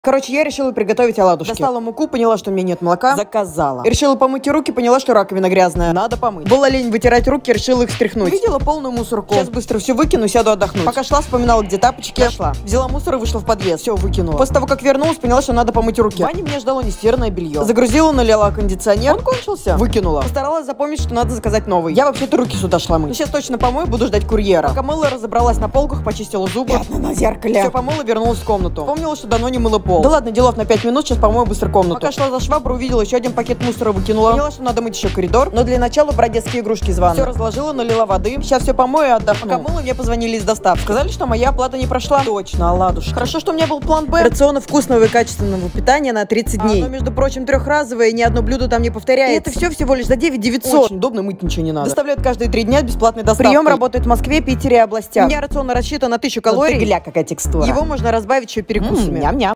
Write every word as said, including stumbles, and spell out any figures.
Короче, я решила приготовить оладушки. Достала муку, поняла, что у меня нет молока. Заказала. Решила помыть руки, поняла, что раковина грязная. Надо помыть. Была лень вытирать руки, решила их стряхнуть. Видела полную мусорку. Сейчас быстро все выкину, сяду отдохнуть. Пока шла, вспоминала, где тапочки. Пошла. Взяла мусор и вышла в подъезд. Все, выкинула. После того, как вернулась, поняла, что надо помыть руки. Ваня меня ждало нестиранное белье. Загрузила, налила кондиционер. Он кончился. Выкинула. Постаралась запомнить, что надо заказать новый. Я вообще-то руки сюда шла мыть. Но сейчас точно помою, буду ждать курьера. Пока мыла, разобралась на полках, почистила зубы. Пятна на зеркале. Все помыла, вернулась в комнату. Помнила, что давно не мыла пол. Да ладно, делов на пять минут, сейчас помою быстро комнату. Пока шла за швабру, увидела еще один пакет мусора, выкинула. Поняла, что надо мыть еще коридор, но для начала брать детские игрушки из ванны. Все разложила, налила воды. Сейчас все помою и отдохну. Пока мыла, мне позвонили из доставки. Сказали, что моя оплата не прошла. Точно, оладушки. Хорошо, что у меня был план Б. Рационы вкусного и качественного питания на тридцать дней. Оно, между прочим, трехразовое, ни одно блюдо там не повторяется. И это все всего лишь за девять девятьсот. Очень удобно, мыть ничего не надо. Доставляют каждые три дня с бесплатной доставкой. Прием работает в Москве, Питере и областях. У меня рацион рассчитан на тысячу калорий. Гля, какая текстура. Его можно разбавить еще перекусами. Ням-ням.